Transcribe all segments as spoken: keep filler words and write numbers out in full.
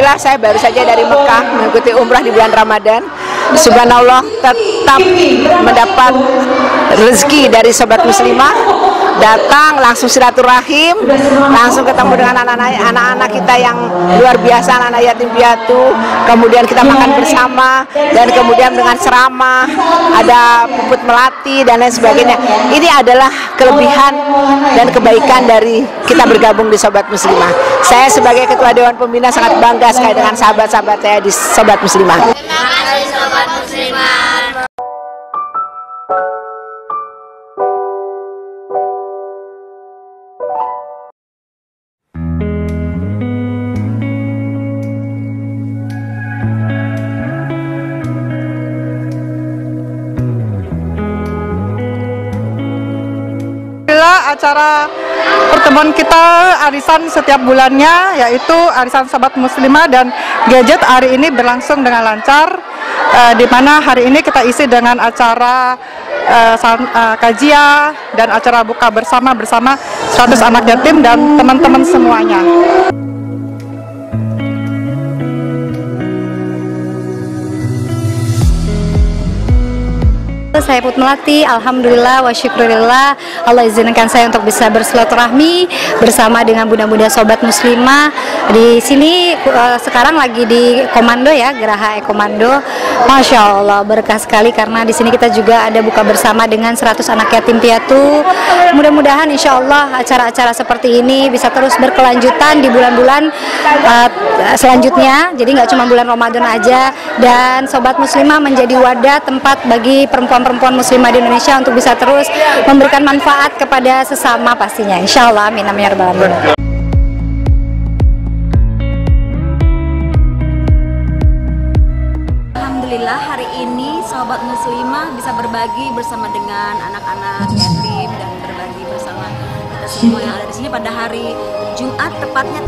Alhamdulillah saya baru saja dari Mekah mengikuti umrah di bulan Ramadan. Subhanallah, tetap mendapat rezeki dari sobat muslimah, datang langsung silaturahim, langsung ketemu dengan anak-anak kita yang luar biasa, anak-anak yatim piatu, kemudian kita makan bersama, dan kemudian dengan ceramah, ada puput melati dan lain sebagainya. Ini adalah kelebihan dan kebaikan dari kita bergabung di Sobat Muslimah. Saya sebagai Ketua Dewan Pembina sangat bangga sekali dengan sahabat-sahabat saya di Sobat Muslimah. Terima kasih Sobat Muslimah. Acara pertemuan kita arisan setiap bulannya, yaitu arisan Sobat Muslimah dan gadget, hari ini berlangsung dengan lancar, eh, di mana hari ini kita isi dengan acara eh, eh, kajian dan acara buka bersama bersama seratus anak yatim dan teman-teman semuanya. Saya Put Melati, alhamdulillah wa syukurillah Allah izinkan saya untuk bisa bersilaturahmi bersama dengan bunda-bunda Sobat Muslimah. Di sini uh, sekarang lagi di Komando ya, Geraha Komando. Masya Allah, berkah sekali karena di sini kita juga ada buka bersama dengan seratus anak yatim piatu. Mudah-mudahan insya Allah acara-acara seperti ini bisa terus berkelanjutan di bulan-bulan uh, selanjutnya. Jadi nggak cuma bulan Ramadan aja, dan Sobat Muslimah menjadi wadah tempat bagi perempuan perempuan muslimah di Indonesia untuk bisa terus memberikan manfaat kepada sesama pastinya, insya Allah, amin amin ya rabbal alamin. Alhamdulillah hari ini Sobat Muslimah bisa berbagi bersama dengan anak-anak yatim dan berbagi bersama kita semua yang ada di sini pada hari Jumat tepatnya.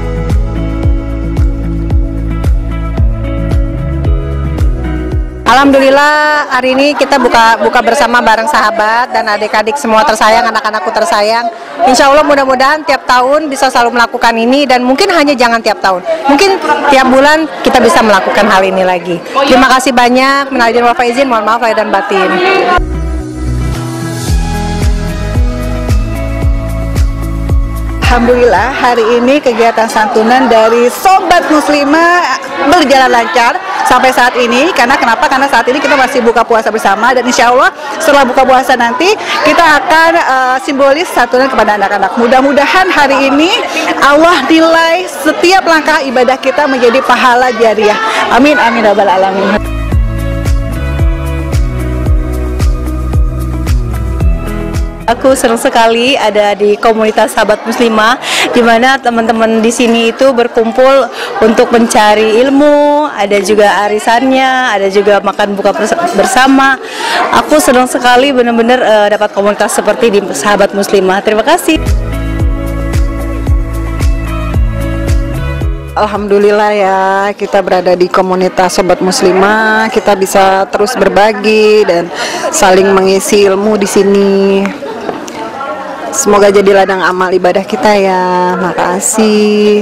Alhamdulillah hari ini kita buka buka bersama bareng sahabat dan adik-adik semua tersayang, anak-anakku tersayang. Insya Allah mudah-mudahan tiap tahun bisa selalu melakukan ini, dan mungkin hanya jangan tiap tahun, mungkin tiap bulan kita bisa melakukan hal ini lagi. Terima kasih banyak. Minal aidin wal faizin, mohon maaf lahir dan batin. Alhamdulillah hari ini kegiatan santunan dari Sobat Muslimah berjalan lancar sampai saat ini. Karena kenapa? Karena saat ini kita masih buka puasa bersama, dan insya Allah setelah buka puasa nanti kita akan uh, simbolis santunan kepada anak-anak. Mudah-mudahan hari ini Allah nilai setiap langkah ibadah kita menjadi pahala jariah. Amin amin rabbal alamin. Aku senang sekali ada di komunitas Sahabat Muslimah, di mana teman-teman di sini itu berkumpul untuk mencari ilmu, ada juga arisannya, ada juga makan buka bersama. Aku senang sekali benar-benar uh, dapat komunitas seperti di Sahabat Muslimah. Terima kasih. Alhamdulillah ya, kita berada di komunitas Sobat Muslimah, kita bisa terus berbagi dan saling mengisi ilmu di sini. Semoga jadi ladang amal ibadah kita ya. Makasih.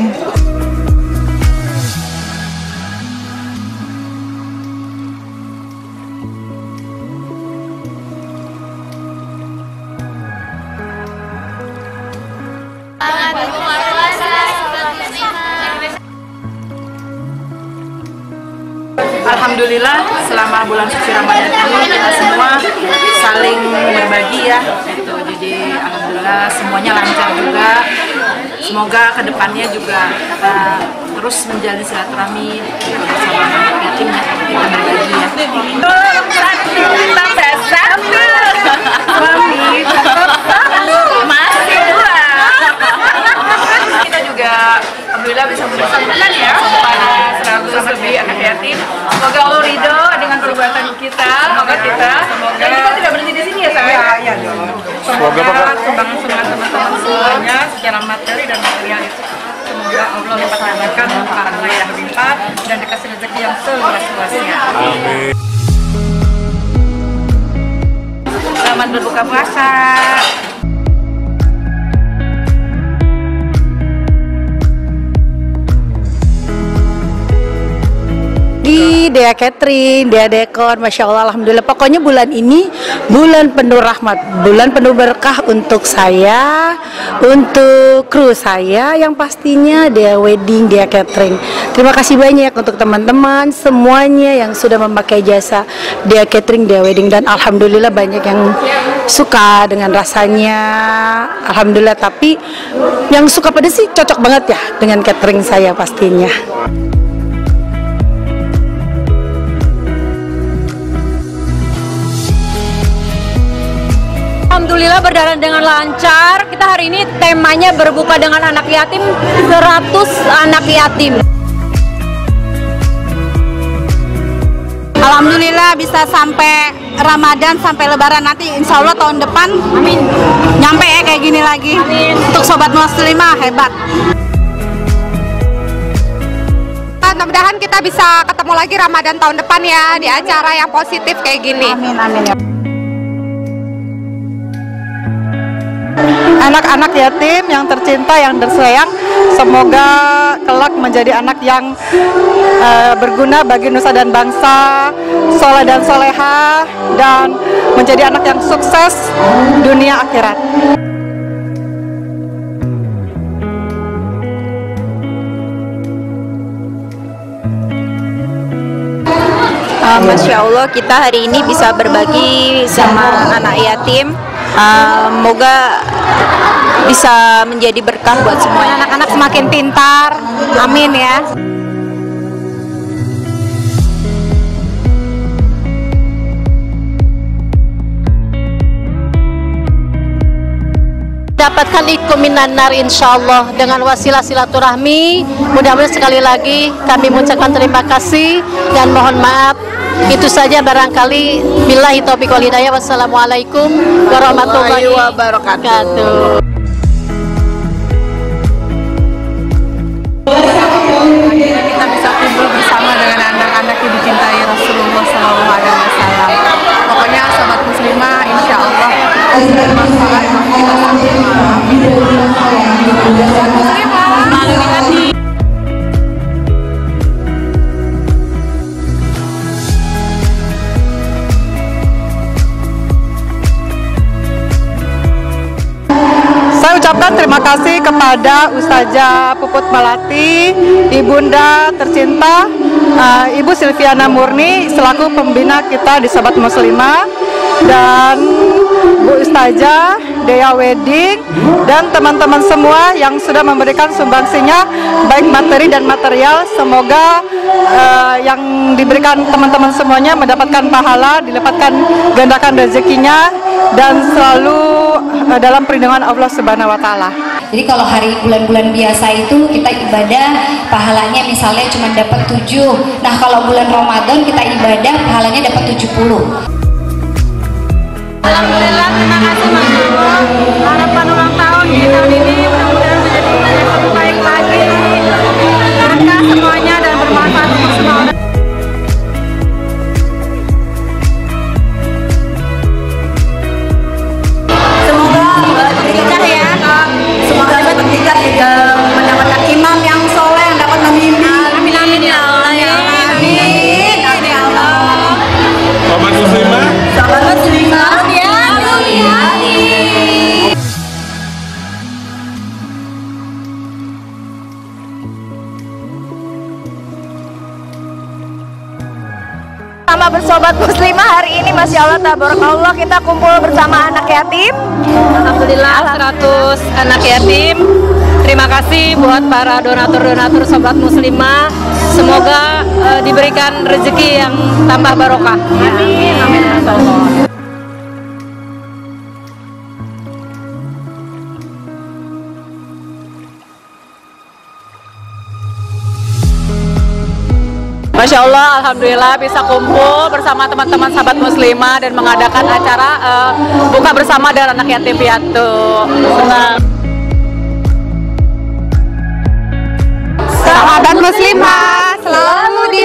Alhamdulillah selama bulan suci Ramadan ini kita semua saling berbagi ya, gitu. Jadi alhamdulillah semuanya lancar juga. Semoga kedepannya juga kita terus menjalin silaturahmi bersama anak yatim ya, kita berbagi ya. Tambah satu, mami masih dua. Kita juga alhamdulillah bisa bersama ya pada seratus lebih anak yatim. Semoga Allah ridho dengan perbuatan kita, semoga kita, semoga kita tidak berhenti di sini ya saya. Ya, ya, semoga kembang semangat teman-teman semuanya secara materi dan material itu. Semoga Allah lipat gandakan pahala yang berlimpah dan dikasih rezeki yang seluas-luasnya. Amin. Selamat berbuka puasa. Dea Catering, Dea Dekor, Masya Allah, Alhamdulillah. Pokoknya bulan ini bulan penuh rahmat, bulan penuh berkah untuk saya, untuk kru saya, yang pastinya Dea Wedding, Dea Catering. Terima kasih banyak untuk teman-teman semuanya yang sudah memakai jasa Dea Catering, Dea Wedding, dan Alhamdulillah banyak yang suka dengan rasanya, Alhamdulillah. Tapi yang suka pedas sih cocok banget ya dengan catering saya pastinya. Alhamdulillah berjalan dengan lancar. Kita hari ini temanya berbuka dengan anak yatim, seratus anak yatim. Alhamdulillah bisa sampai Ramadan, sampai Lebaran nanti, insya Allah tahun depan, amin, nyampe ya kayak gini lagi. Amin. Untuk Sobat Muslimah hebat. Mudah-mudahan kita bisa ketemu lagi Ramadan tahun depan ya, di acara yang positif kayak gini. Amin, amin ya. Anak-anak yatim yang tercinta, yang tersayang, semoga kelak menjadi anak yang uh, berguna bagi nusa dan bangsa, soleh dan soleha, dan menjadi anak yang sukses dunia akhirat. Uh, Masya Allah, kita hari ini bisa berbagi sama anak yatim. Uh, moga bisa menjadi berkah buat semuanya. Anak-anak semakin pintar, amin ya. Dapatkan ikum minan nar insyaallah dengan wasilah silaturahmi. Mudah-mudahan sekali lagi kami mengucapkan terima kasih dan mohon maaf. Itu saja barangkali. Billahi taufiq wal hidayah. Wassalamualaikum warahmatullahi wabarakatuh. Kita bisa kumpul bersama dengan anak-anak yang dicintai Rasulullah shallallahu alaihi wasallam. Pokoknya Sobat Muslimah, insya Allah bermanfaat. Saya ucapkan terima kasih kepada Ustazah Puput Melati, Ibunda tercinta, uh, Ibu Silviana Murni selaku pembina kita di Sobat Muslimah, dan Bu Ustazah, Dea Wedding, dan teman-teman semua yang sudah memberikan sumbangsinya baik materi dan material. Semoga uh, yang diberikan teman-teman semuanya mendapatkan pahala, didapatkan gandakan rezekinya, dan selalu uh, dalam perlindungan Allah Subhanahu wa Ta'ala. Jadi kalau hari bulan-bulan biasa itu kita ibadah pahalanya misalnya cuma dapat tujuh. Nah kalau bulan Ramadan kita ibadah pahalanya dapat tujuh puluh. Alhamdulillah, terima kasih Mas Allah. Harapan ulang tahun di tahun ini mudah-mudahan menjadi tahun yang lebih baik lagi. Berkah semuanya dan bermanfaat untuk semua orang. Semoga berkah ya. Semoga berkah juga mendapatkan imam yang soleh yang dapat membimbing. Amin amin ya Allah ya. Amin. Amin ya Allah. Sobat Muslimah. Sobat Muslimah. Sama bersobat muslimah hari ini, Masya Allah, tabarakallah, kita kumpul bersama anak yatim. Alhamdulillah seratus anak yatim. Terima kasih buat para donatur-donatur sobat muslimah. Semoga uh, diberikan rezeki yang tambah barokah. Amin. Amin. Insyaallah. Masya Allah, Alhamdulillah bisa kumpul bersama teman-teman sahabat muslimah dan mengadakan acara uh, buka bersama dengan anak yatim piatu. Sahabat muslimah selalu di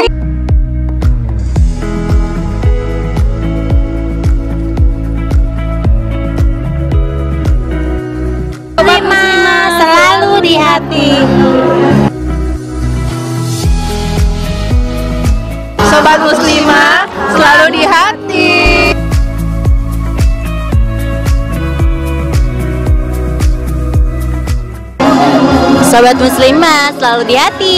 muslimah selalu di hati. Sobat Muslimah selalu di hati. Sobat Muslimah selalu di hati.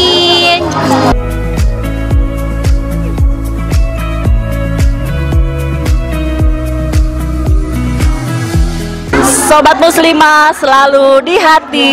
Sobat Muslimah selalu di hati.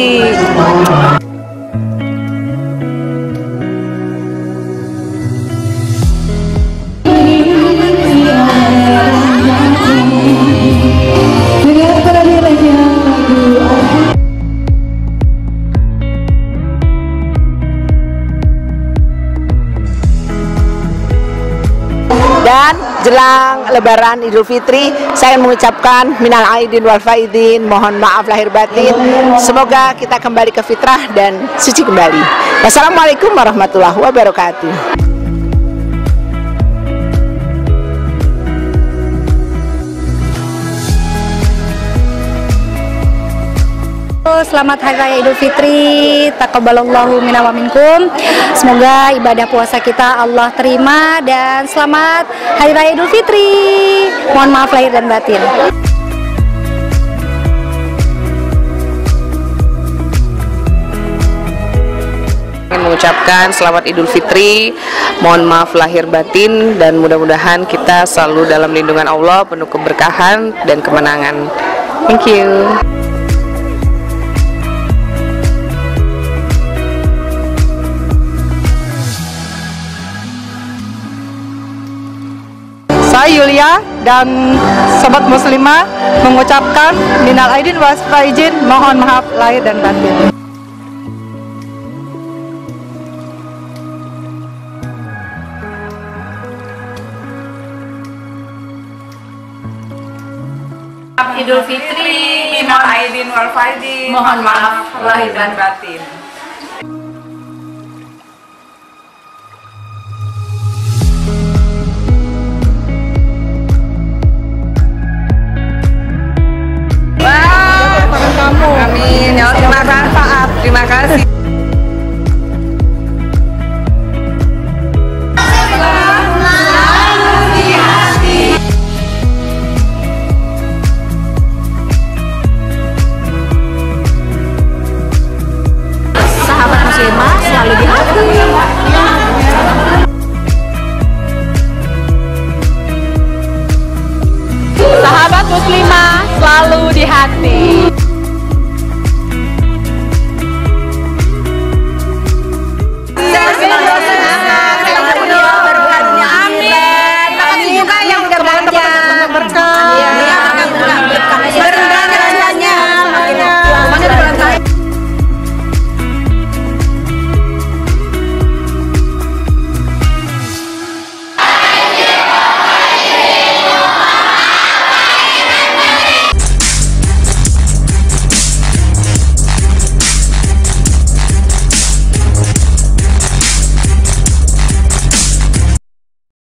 Dan jelang Lebaran Idul Fitri, saya mengucapkan minal aidin wal faidin, mohon maaf lahir batin. Semoga kita kembali ke fitrah dan suci kembali. Wassalamualaikum warahmatullahi wabarakatuh. Selamat Hari Raya Idul Fitri, taqabbalallahu minna wa minkum. Semoga ibadah puasa kita Allah terima, dan selamat Hari Raya Idul Fitri. Mohon maaf lahir dan batin. Ingin mengucapkan selamat Idul Fitri, mohon maaf lahir batin, dan mudah-mudahan kita selalu dalam lindungan Allah, penuh keberkahan dan kemenangan. Thank you. Saya Yulia dan Sobat Muslimah mengucapkan minal aidin wal faizin, mohon maaf lahir dan batin. Idul Fitri, minal aidin wal faizin, mohon maaf lahir dan batin.